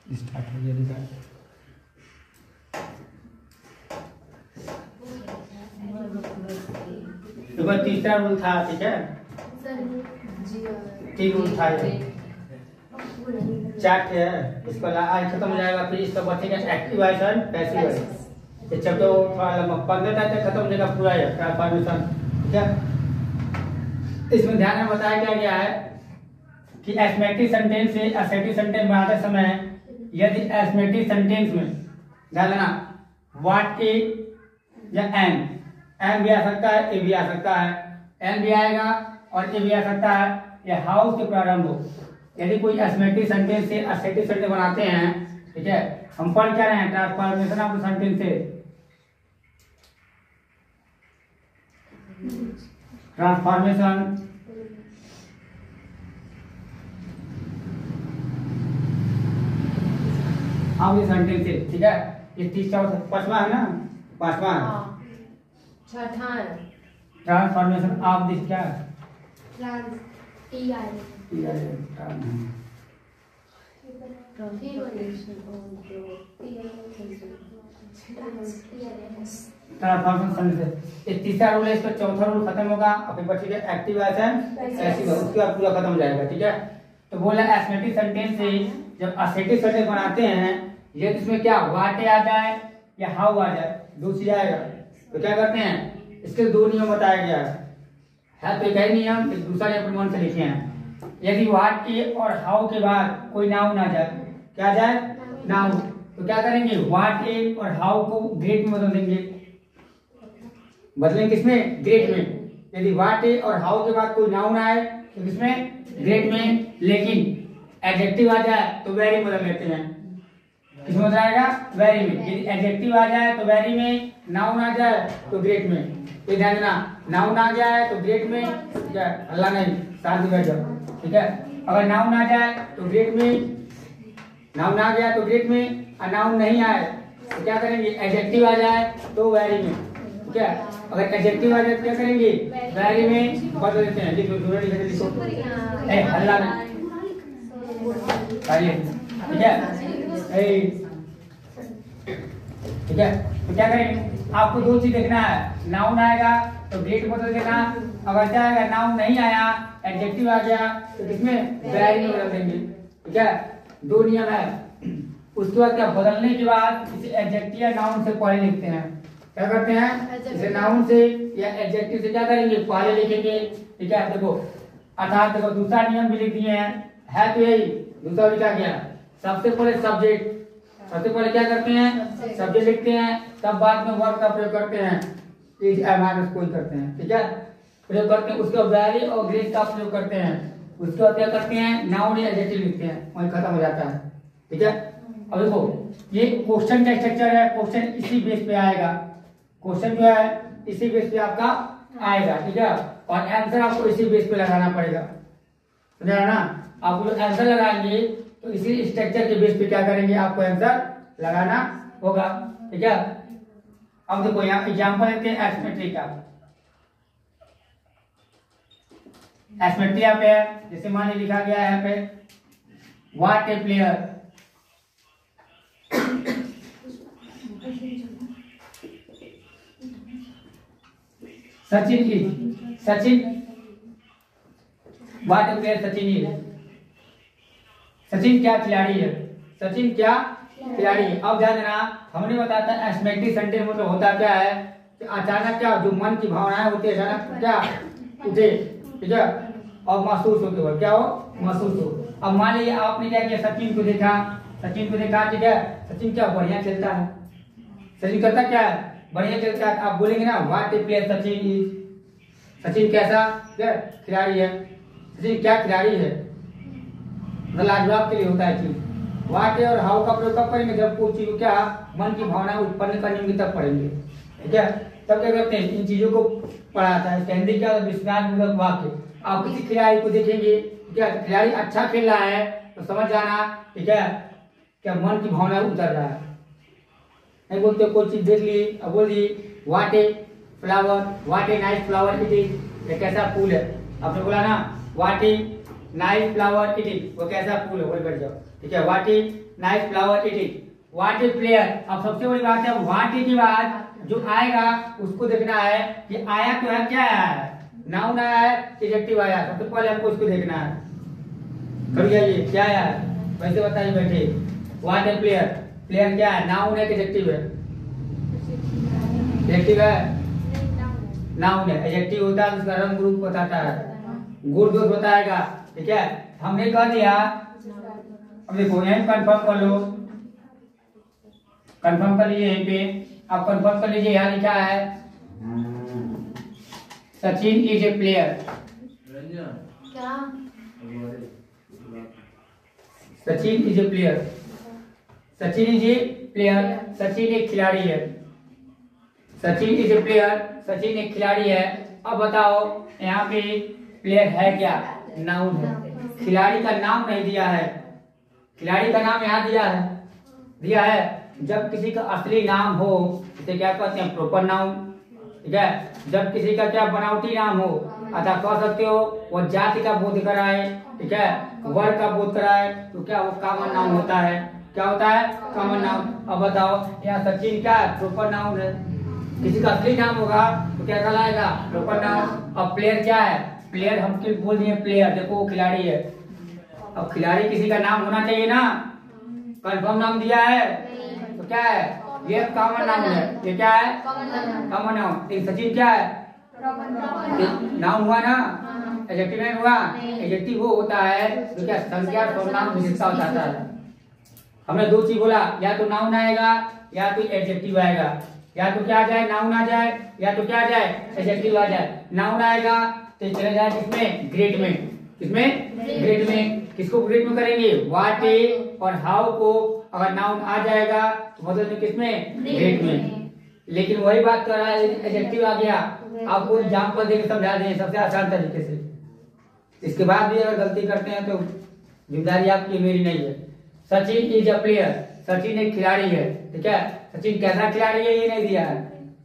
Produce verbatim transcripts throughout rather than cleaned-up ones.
Start हो गया record. तो बस तीसरा रूल था, ठीक है, तीन रूल था ये, चार्ट है, इसको आज खत्म हो जाएगा। फिर इसका बचेगा एक्टिव वॉइस और पैसिव वॉइस। ये चैप्टर थोड़ा लंबा, पंद्रह तारीख तक खत्म हो जाएगा पूरा है ट्रांसफॉर्मेशन, ठीक है। इसमें ध्यान में बताया क्या गया है कि एस्मेटिक सेंटेंस से असेटिव सेंटेंस बनाते समय यदि एस्मेटिक सेंटेंस में ध्यान देना व्हाट ए या एन, एन भी आ सकता है, ए भी आ सकता है, एन भी आएगा और ए भी आ सकता है, या हाउस के प्रारंभ हो। यदि कोई एस्मेटिक सेंटेंस से असेटिव सेंटेंस बनाते हैं, ठीक है, हम पढ़ क्या रहे हैं ट्रांसफॉर्मेशन ऑफ सेंटेंस से, ट्रांसफॉर्मेशन ऑफ सेंटेंस से, ठीक है। ये तीसरा पांचवा है ना, पांचवा छठा ट्रांसफॉर्मेशन ऑफ दिस क्या trans T I T I transformation से। तीसरा रूल है, इसका चौथा रूल खत्म होगा और फिर बचेगा active voice and passive voice, उसके बाद पूरा खत्म हो जाएगा, ठीक है। तो बोला एस्मेटिक सेंटेंस से जब असेटिव सेंटेंस बनाते हैं, ये इसमें क्या व्हाट आ जाए या हाउ आ जाए, दो चीज आएगा, तो क्या करते हैं, इसके दो नियम बताया गया है, है तो एक ही नियम, एक दूसरा नियम मन से लिखे हैं। यदि व्हाट के और हाउ के बाद कोई नाउन आ जाए, क्या जाए, नाउन, तो क्या करेंगे, व्हाट ए और हाउ को ग्रेट में बदल देंगे, बदलेंगे किसमें, ग्रेट में। यदि व्हाट ए और हाउ के बाद कोई नाउन आए तो किसमें, ग्रेट में, लेकिन एडजेक्टिव आ जाए तो वेरी बदल लेते हैं, किसमें बदल आएगा, वेरी में। यदि एडजेक्टिव आ जाए तो वेरी में, नाउन आ जाए तो ग्रेट में। ये ध्यान देना, नाउन आ गया है तो ग्रेट में, ठीक है, अल्लाह नहीं, शांति बैठ जाओ, ठीक है। अगर नाउन आ जाए तो ग्रेट में, नाउन आ गया तो ग्रेट में, और नाउन नहीं आए तो क्या करेंगे, एडजेक्टिव आ जाए तो वेरी में, ठीक है। अगर एडजेक्टिव आ जाए तो क्या करेंगे, वेरी में बदल देते हैं। लिखो लिखो लिखो, ए हल्ला नहीं, ठीक है, ठीक है। तो क्या करेंगे, आपको दो चीज देखना है, नाउन आएगा तो ग्रेट बदल देना, अगर क्या आएगा, नाउन नहीं आया, एडजेक्टिव आ गया तो किसमें, वेरी में बदल देंगे, ठीक है। दो नियम है। उसके बाद क्या, बदलने के बाद इसे एडजेक्टिव या नाउन से पहले लिखते हैं, क्या करते हैं, इसे नाउन से या एडजेक्टिव से क्या करेंगे, पहले लिखेंगे, ठीक है। देखो अर्थात देखो दूसरा नियम भी लिख दिए हैं, है तो यही, दूसरा लिखा गया, सबसे पहले सब्जेक्ट, सबसे पहले क्या करते हैं, सब्जेक्ट लिखते हैं, तब बाद में वर्ब का प्रयोग करते हैं, इज एम माइनस कोई करते हैं, ठीक है, प्रयोग करते हैं। उसके बाद वेरी और ग्रेट का प्रयोग करते हैं, उसके बाद क्या करते हैं, नाउन या एडजेक्टिव लिखते हैं, वही खत्म हो जाता है, ठीक है। अब देखो ये क्वेश्चन का स्ट्रक्चर है, क्वेश्चन इसी बेस पे आएगा, क्वेश्चन जो है इसी बेस पे आपका आएगा, ठीक है, और आंसर आपको इसी बेस पे लगाना पड़ेगा, समझा ना। आप लोग आंसर लगाएंगे तो इसी स्ट्रक्चर के बेस पे क्या करेंगे, आपको आंसर लगाना होगा, ठीक है। अब देखो यहाँ एग्जांपल लेते हैं एस्मेट्री का, एस्मेट्री यहाँ पे है, जैसे मान लिखा गया है यहाँ पे what a player, Sachin is, Sachin what a player Sachin is, Sachin क्या खिलाड़ी है, सचिन क्या खिलाड़ी है। अब ध्यान देना, हमने बताया था एस्मेटिक सेंटेंस में तो होता क्या है कि अचानक क्या जो मन की भावनाएं होती है अचानक क्या उठे, ठीक है, और महसूस होते हो, क्या हो, महसूस हो। अब मान लीजिए आपने क्या किया, सचिन को देखा, सचिन को देखा, ठीक है, सचिन क्या बढ़िया खेलता है, सचिन करता क्या है, बढ़िया खेलता है, आप बोलेंगे ना what a player Sachin is, Sachin कैसा क्या खिलाड़ी है, सचिन क्या खिलाड़ी है, लाजवाब के लिए होता है चीज। व्हाट और हाउ का प्रयोग कब करेंगे, जब कोई चीज को क्या मन की भावना उत्पन्न करनी होगी तब पढ़ेंगे, ठीक है। तब क्या करते हैं, इन चीजों को पढ़ाता है। हिंदी क्या विस्तार वाक्य, आप किसी खिलाड़ी को देखेंगे, क्या खिलाड़ी अच्छा खेल रहा है तो समझ जाना, ठीक है, क्या मन की भावना उतर रहा है। नहीं बोलते कोई चीज देख ली, अब बोल दी what a flower, what a nice flower it is, ये कैसा फूल है, आपने बोला ना what a nice flower it is, वो कैसा फूल है, वही बैठ जाओ। ठीक है, what is nice flower it is, what is player. अब सबसे बड़ी बात है व्हाट इज के बाद जो आएगा उसको देखना है कि आया तो है, क्या आया है, नाउन आया है, एडजेक्टिव आया। सबसे पहले आपको उसको देखना है। कर जाइए क्या आया है, वैसे बताइए बैठे। व्हाट इज प्लेयर, प्लेयर क्या है, नाउन है, एडजेक्टिव है, एडजेक्टिव है, नाउन है। एडजेक्टिव होता है उसका रंग रूप बताता है, गुण दोष बताएगा। ठीक है, हमने कह दिया। अब देखो यहीं कंफर्म कर लो, कंफर्म कर लीजिए यहीं पे। आप कंफर्म कर लीजिए, यहाँ लिखा है सचिन इज ए प्लेयर। क्या Sachin is a player, Sachin is a player, Sachin एक खिलाड़ी है। Sachin is a player, Sachin एक खिलाड़ी है। अब बताओ यहाँ पे प्लेयर है क्या, नाउन है। खिलाड़ी का नाम नहीं दिया है, खिलाड़ी का नाम यहाँ दिया है, दिया है। जब किसी का असली नाम हो इसे क्या कहते हैं, प्रॉपर नाउन। ठीक है, जब किसी का क्या बनावटी नाम हो, अतः कह सकते हो वो जाति का बोध कराए, ठीक है, वर्ग का बोध कराए, तो क्या वो कॉमन नाउन होता है। क्या होता है, कॉमन नाउन। अब बताओ यहाँ सचिन क्या है, प्रॉपर नाउन है। किसी का असली नाम होगा तो क्या कहलाएगा, प्रॉपर नाउन। अब प्लेयर क्या है, प्लेयर हम क्यों बोल दिए प्लेयर, देखो वो खिलाड़ी है। अब खिलाड़ी किसी का नाम होना चाहिए ना, कंफर्म नाम दिया है तो क्या है, ये कॉमन नाउन है। ये क्या है, कॉमन नाउन। सचिन क्या है, नाउन हुआ ना, एडजेक्टिव नहीं हुआ। एडजेक्टिव वो होता है जो क्या संज्ञा सर्वनाम विशेषता बताता है। हमने दो चीज बोला, या तो नाउन आएगा या तो एडजेक्टिव आएगा। या तो क्या आ जाए, नाउन आ जाए, या तो क्या आ जाए, एडजेक्टिव आ जाए। नाउन आएगा तो चले जाए किसमें, ग्रेड में। किसमें, ग्रेड में। किसको ग्रेड में करेंगे, व्हाट इज और हाउ को अगर नाउन आ जाएगा तो बदल में किसमें, ग्रेड में। लेकिन वही बात कर रहा है, एडजेक्टिव आ गया। आपको एग्जाम्पल देकर समझा दें सबसे आसान तरीके से। इसके बाद भी अगर गलती करते हैं तो जिम्मेदारी आपकी, मेरी नहीं है। Sachin is a player, Sachin एक खिलाड़ी है। ठीक है, सचिन कैसा खिलाड़ी है ये नहीं दिया है,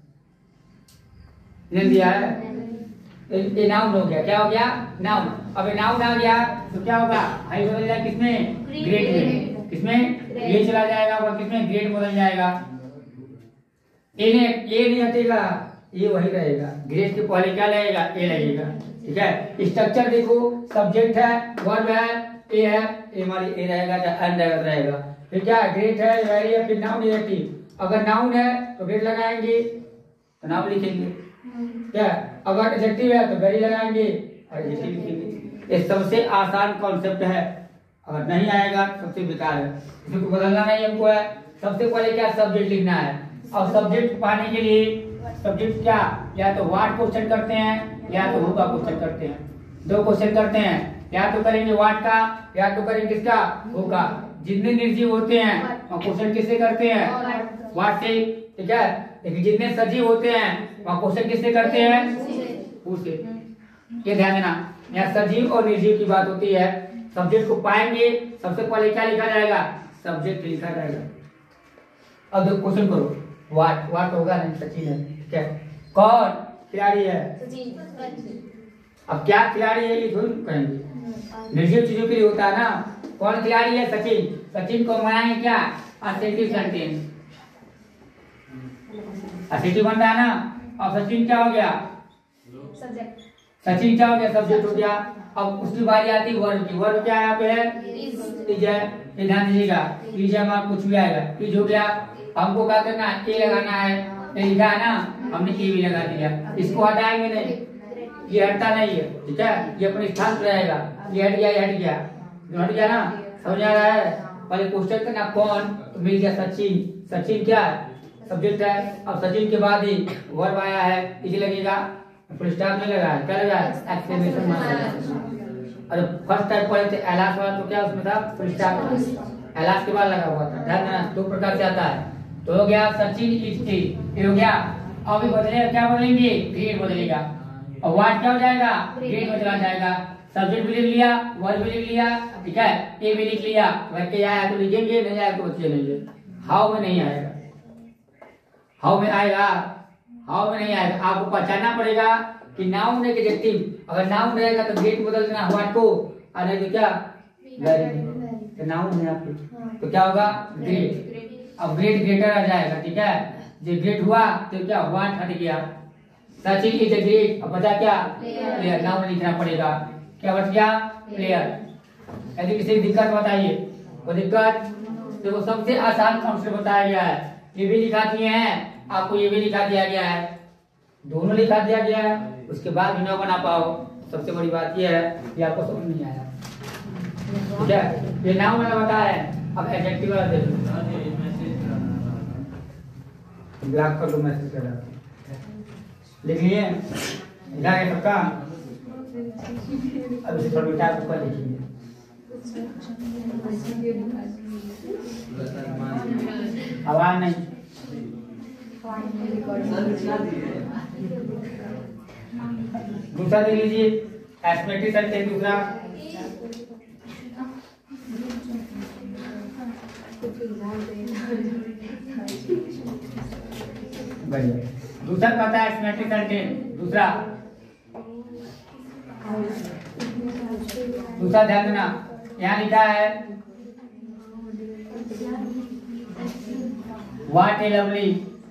नहीं दिया है। ये नाउन हो गया, क्या हो गया, नाउन। अब नाउन आ गया तो क्या होगा, हाई बदल जाएगा किसमें, ग्रेड में। किसमें, ये चला जाएगा और किसमें, ग्रेड बदल जाएगा। ए ने ए नहीं हटेगा, ये वही रहेगा। ग्रेड के पहले क्या लगेगा, ए लगेगा। ठीक है, स्ट्रक्चर देखो, सब्जेक्ट है, वर्ब है, ए है, ए हमारी ए रहेगा, एन रहेगा। फिर क्या, ग्रेड है, वेरी है, फिर नाउन एडजेक्टिव। अगर नाउन है तो ग्रेड लगाएंगे तो नाउन लिखेंगे। क्या, अगर एडजेक्टिव है तो वेरी लगाएंगे और एडजेक्टिव लिखेंगे। ये सबसे आसान कॉन्सेप्ट है। अगर नहीं आएगा सबसे बेकार है, इसको बदलना नहीं हमको है। सबसे पहले क्या, सब्जेक्ट लिखना है। और सब्जेक्ट पाने के लिए सब्जेक्ट क्या, या तो व्हाट क्वेश्चन करते हैं या तो हु का क्वेश्चन करते हैं। दो क्वेश्चन करते हैं, या तो करेंगे व्हाट का या तो करेंगे किसका, हु का। जितने निर्जीव होते हैं वहाँ क्वेश्चन किससे करते हैं, व्हाट से। ठीक है, लेकिन जितने सजीव होते हैं वहाँ क्वेश्चन किससे करते हैं, हु से। ये ध्यान देना, यहाँ सजीव और निर्जीव की बात होती है। सब्जेक्ट को पाएंगे सबसे पहले क्या लिखा जाएगा, सब्जेक्ट लिखा जाएगा। अब देखो क्वेश्चन करो, व्हाट, व्हाट होगा नहीं, सचिन है। ठीक है, कौन खिलाड़ी है, अब क्या खिलाड़ी है ये थोड़ी कहेंगे, निर्जीव चीजों के लिए होता है ना। कौन खिलाड़ी है, सचिन। सचिन को बनाएंगे क्या, असेटिव सेंटेंस। असेटिव बन रहा है ना। अब सचिन क्या हो गया, सब्जेक्ट। सचिन क्या हो गया, सब्जेक्ट हो गया। अब उसकी बारी आती है वर्ब की। वर्ब क्या यहाँ पे है, इज है। ये ध्यान दीजिएगा, इज हमारा कुछ भी आएगा, इज हो गया। हमको क्या करना है, ए लगाना है। ये लिखा है ना, हमने ए भी लगा दिया। इसको हटाएंगे नहीं, ये हटता नहीं है। ठीक है, ये अपने स्थान पर रहेगा। ये हट गया, ये हट गया, हट गया ना, समझ आ रहा है। पहले क्वेश्चन करना कौन, तो मिल गया सचिन। सचिन क्या है, सब्जेक्ट है। अब सचिन के बाद ही वर्ब आया है, इज लगेगा, फुल स्टॉप नहीं लगा है, क्या लगा है, एक्सक्लेमेशन मार्क। और फर्स्ट टाइम पढ़े थे एलास वाला तो क्या उसमें था, फुल स्टॉप एलास के बाद लगा हुआ था। ध्यान देना, दो प्रकार से आता है। तो हो गया सचिन इज ए, ये हो गया। अब बदलेगा, क्या बदलेंगे, ग्रेड बदलेगा। और व्हाट क्या हो जाएगा, ग्रेड में चला जाएगा। सब्जेक्ट भी लिख लिया, वर्ब भी लिख लिया। ठीक है, ए भी लिख लिया। अगर के आया तो लिखेंगे, नहीं आया तो बच्चे नहीं। हाउ में नहीं आएगा, हाउ में आएगा, हाउ में नहीं आएगा। आपको पहचानना पड़ेगा कि नाउन है कि एडजेक्टिव। अगर नाउन रहेगा तो ग्रेड बदल देना व्हाट को, और नहीं तो क्या, वेरी। तो नाउन है आपके, तो क्या होगा ग्रेट। अब ग्रेट ग्रेटर आ जाएगा, ठीक है। जो ग्रेट हुआ तो क्या हुआ हट गया, सचिन इज ए ग्रेट, अब बचा क्या प्लेयर, नाउन लिखना पड़ेगा, क्या बच गया प्लेयर। यदि किसी दिक्कत बताइए, वो दिक्कत देखो सबसे आसान कॉन्सेप्ट बताया गया है, ये भी लिखा दिए हैं आपको, ये भी लिखा दिया गया है, दोनों लिखा दिया गया है, उसके बाद भी ना बना पाओ, सबसे बड़ी बात ये है कि आपको समझ नहीं आया, ठीक है। ये नाउन वाला बताया है, अब एडजेक्टिव वाला देख लो, ब्लॉक कर दो, मैसेज कर रहा लिख लिए जाके सबका, अब इसे थोड़ा मिटा ऊपर लिखिए, आवाज नहीं, दूसरा देख लीजिए एस्पेक्टिव सेंटेंस, दूसरा बढ़िया, दूसरा कहता है एस्पेक्टिव सेंटेंस, दूसरा दूसरा ध्यान देना, यहाँ लिखा है what a lovely,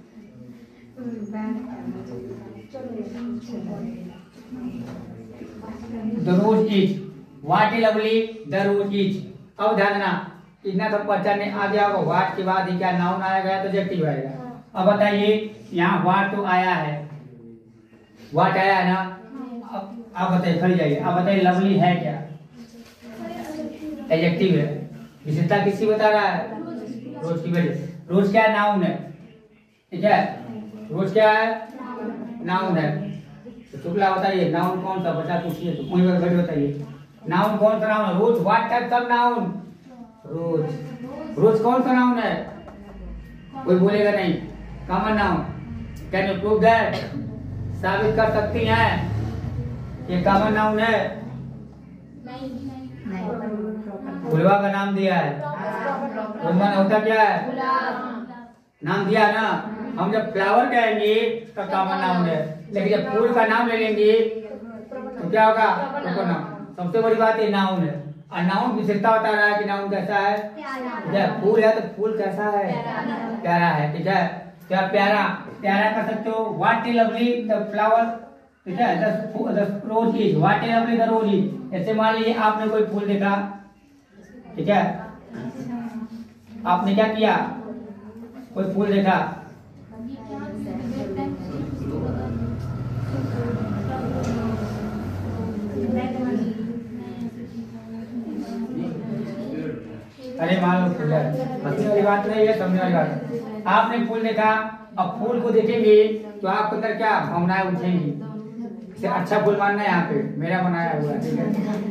the rose is, what a lovely the rose is. अब ध्यान देना, इतना सब पहचानने आ गया होगा, व्हाट के बाद ही क्या नाउन आएगा तो एडजेक्टिव आएगा। अब बताइए यहाँ व्हाट तो आया है, व्हाट आया है ना, अब आप बताइए, खड़ी जाइए, आप बताइए लवली है क्या, एडजेक्टिव है, विशेषता किसकी बता रहा है, रोज की वजह, रोज क्या नाउन है, ठीक है, रोज क्या है नाउन है। तो शुक्ला बताइए नाउन कौन सा, बच्चा पूछिए तो कोई बैठे बताइए नाउन कौन सा नाउन है, रोज व्हाट टाइप का नाउन, रोज, रोज कौन सा नाउन है, कोई बोलेगा नहीं, common noun, can you prove that, साबित कर सकती हैं ये कॉमन नाउन है, फुलवा का नाम दिया है, फुलवा होता क्या है, नाम दिया ना, हम जब फ्लावर कहेंगे तो कॉमन नाउन है, लेकिन जब फूल का नाम ले लेंगे तो क्या होगा, तो नाम। सबसे बड़ी बात ये नाउन है, और नाउन विशेषता बता रहा है कि नाउन कैसा है, जब फूल है तो फूल कैसा है, प्यारा है, ठीक है, क्या प्यारा, प्यारा कर सकते हो, what a lovely the flower, ठीक है, the rose is, what a lovely the rose is. ऐसे मान लीजिए आपने कोई फूल देखा, ठीक है, आपने क्या किया, कोई फूल देखा, अरे मान लो फूल है, हंसने वाली बात नहीं है, समझने वाली बात है, आपने फूल देखा, अब फूल को देखेंगे तो आपके अंदर क्या भावनाएं उठेंगी, इसे अच्छा फूल मानना है, यहाँ पे मेरा बनाया हुआ, ठीक है,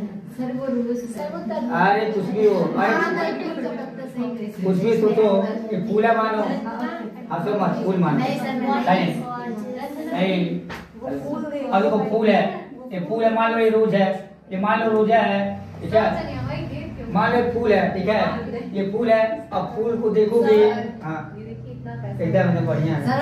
अरे कुछ भी हो, अरे कुछ भी सोचो, ये फूल है मानो, हंसो मत, फूल मानो, नहीं नहीं, अब देखो फूल है, ये फूल है, मान लो ये रोज है, ये मान लो रोजा है, ठीक है, मान लो फूल है, ठीक है, ये फूल है, अब फूल को देखोगे, हाँ एकदम बढ़िया है,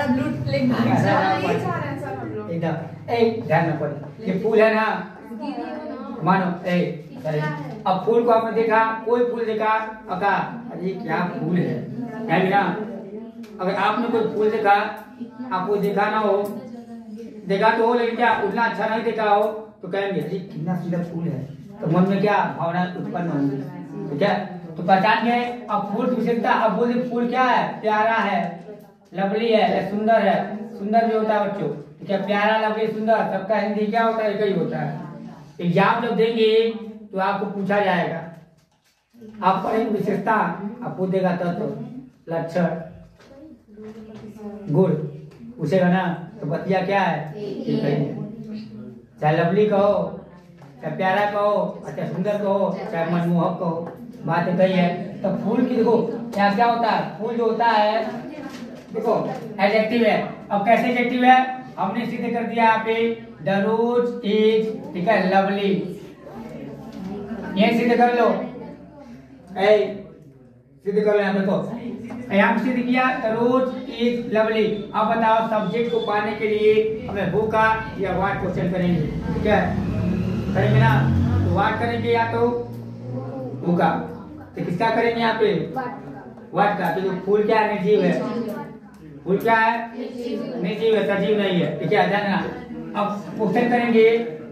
एकदम एक ध्यान में पड़े, ये फूल है ना, मानो ए, अब फूल को आपने देखा, कोई फूल देखा, अका अरे क्या फूल है, है ना, अगर आपने कोई फूल देखा, आपको देखा ना हो, देखा तो हो लेकिन क्या उतना अच्छा नहीं देखा हो, तो कहेंगे अरे कितना सुंदर फूल है, तो मन में क्या भावना उत्पन्न होंगी, ठीक है, तो पहचान गए। अब फूल की विशेषता, अब बोले फूल क्या है, प्यारा है, लवली है, सुंदर है, सुंदर भी होता है बच्चों, ठीक है, प्यारा लवली सुंदर, सबका हिंदी क्या होता है, एक ही होता है। एग्जाम जब देंगे तो आपको पूछा जाएगा, आप पढ़ेंगे विशेषता, आप पूछेगा तत्व, लक्षण, गुण पूछेगा ना, तो बतिया क्या है, चाहे लवली कहो, चाहे प्यारा कहो, चाहे सुंदर कहो, चाहे मनमोहक कहो, बात कही है। तो फूल की देखो यहाँ क्या होता है, फूल जो होता है देखो एडजेक्टिव है, अब कैसे एडजेक्टिव है, हमने सीधे कर दिया यहाँ पे, द रोज इज, ठीक है, लवली, ये सीधे कर लो, ए सीधे कर लो, यहाँ देखो यहाँ पे सीधे किया, द रोज इज लवली। अब बताओ सब्जेक्ट को पाने के लिए हमें हु का या व्हाट क्वेश्चन करेंगे, ठीक है, करेंगे ना, तो व्हाट करेंगे या तो हु का, तो किसका करेंगे यहाँ पे? व्हाट का। तो फूल क्या है? निर्जीव है। फूल क्या है? निर्जीव है, सजीव नहीं है। ठीक है, ध्यान देना। अब क्वेश्चन करेंगे,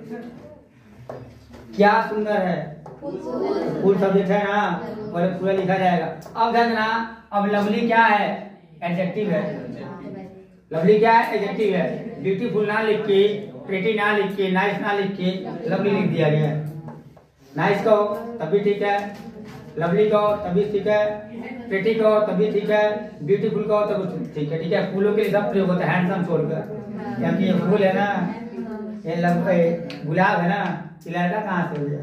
क्या सुंदर है? फूल सब्जेक्ट है ना, और पूरा लिखा जाएगा। अब ध्यान देना, अब लवली क्या है? एडजेक्टिव है। लवली क्या है? एडजेक्टिव है। ब्यूटीफुल ना लिख के, प्रिटी ना लिख के, नाइस ना लिख के लवली लिख दिया गया है। नाइस कहो तभी ठीक है, लवली कहो तभी ठीक है, प्रिटी कहो तभी ठीक है, ब्यूटीफुल कहो तभी ठीक है। ठीक है, फूलों के लिए सब प्रयोग होता है, हैंडसम छोड़कर। क्योंकि ये फूल है ना, ये लव गुलाब है ना, ये लड़का कहाँ से हो गया?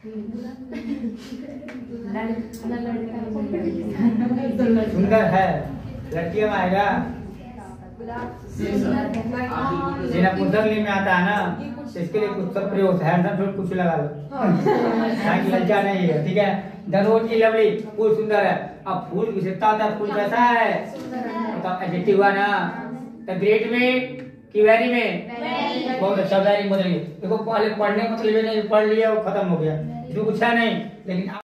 सुंदर है, लड़कियों में आएगा, नपुंसकलिंग में आता है ना, इसके लिए कुछ सब प्रयोग है, हैंडसम कुछ लगा लो, ताकि लज्जा नहीं है। ठीक है, धनोट की लवली, फूल सुंदर है। अब फूल विशेषता होता है, फूल कैसा है? तो एडजेक्टिव हुआ ना, तो ग्रेट में कि वेरी में? बहुत अच्छा, वेरी बदल गया। देखो पहले पढ़ने मतलब नहीं, पढ़ लिया और खत्म हो गया, जो कुछ है नहीं, लेकिन